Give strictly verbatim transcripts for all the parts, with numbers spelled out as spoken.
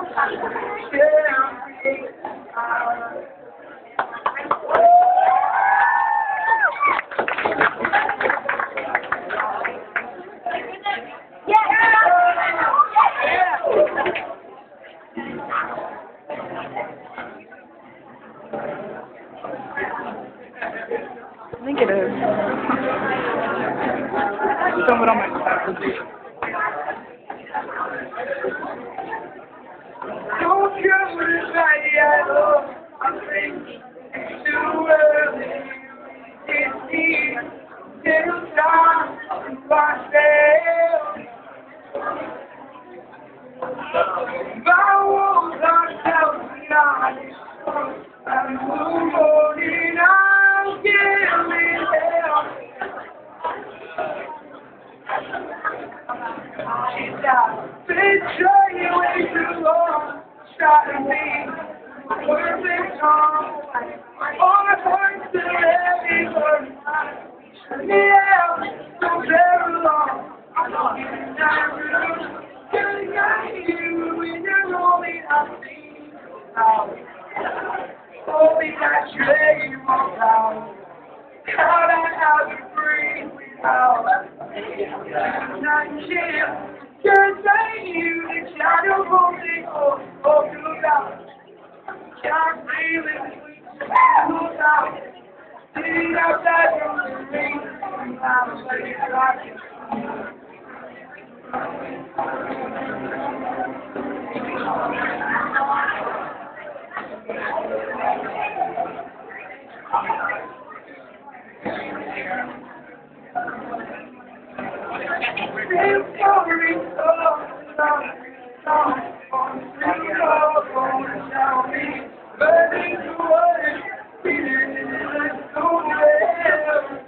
I think it is. Film it on my phone. Don't come with I love. I think it's too early. It's here. Little time to myself. My walls are self-nice. I'm moving on, getting help. She's got been trying way too long, trying to be perfect calm. All my points to let burn. Yeah, so very long. I'm not getting at you when you're only I see how. Only that you walk out. How I have to breathe without. Not chill. Just like you, the shadow holding on, holding out. Can't feel it, move out. Sitting outside from the rain, I'm like it's rocking. It's going so, so, so, on the road, on tell me, burning the water, feeling it so well.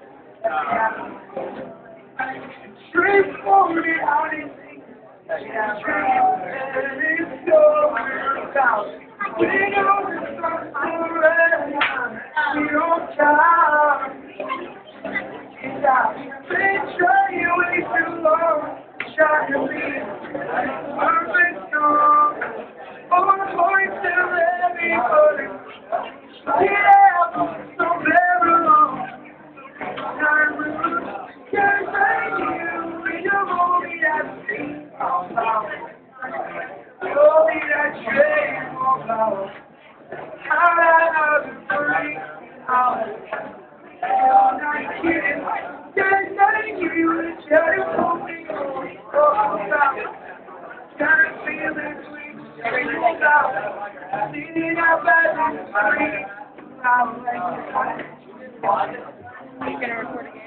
Straight forward, I didn't think, straight, and it's going down. We know it's not forever, we don't time. Been trying way too long, trying to be perfect strong. All the points to everybody. Yeah, so very long. Time to can't thank you when you're only that thing about. Only that train about. How I have to breathe out. I'm not kidding. Can't thank you, it's just me. Oh, stop. Gotta feel it, sweet, sweet out. Seeing how bad it's free. I'm like, Are you gonna record again?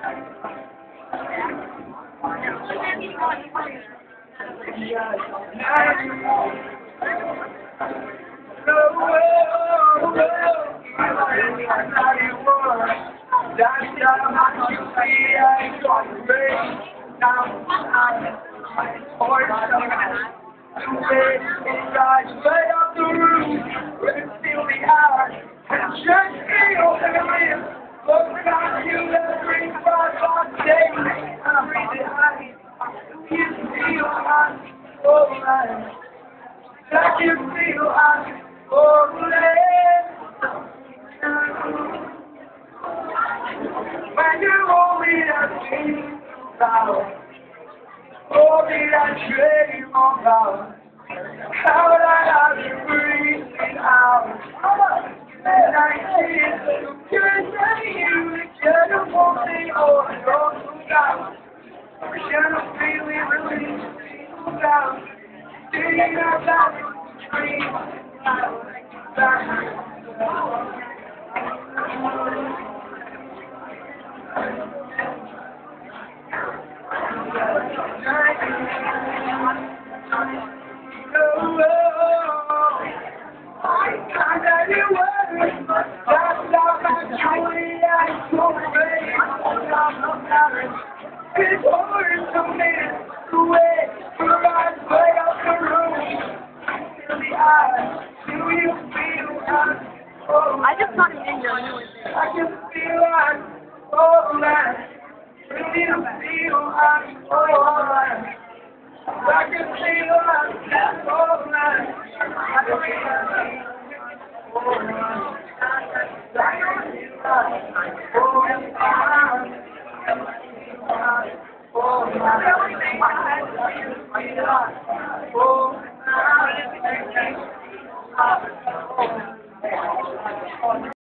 That's not you see, I got the rain. Now I'm torn up. Too late, inside, way up the roof. Where it's still the hour. And just feel the wind. Look at you every five, five days. I'm breathing high. You feel hot, oh man. I can feel hot, oh man. When you hold me that dream about, hold me that dream about, how would I have to breathe it out? And I can't, can't tell you, can't hold me or don't out. Can't feel it really out. Thinking about the dream out, back. It's hard to make the way for us way out the room. In the eyes, do you feel us? Oh, I just got an intro. I can feel us, oh man. Do you feel us? Oh man. I can feel us. Oh,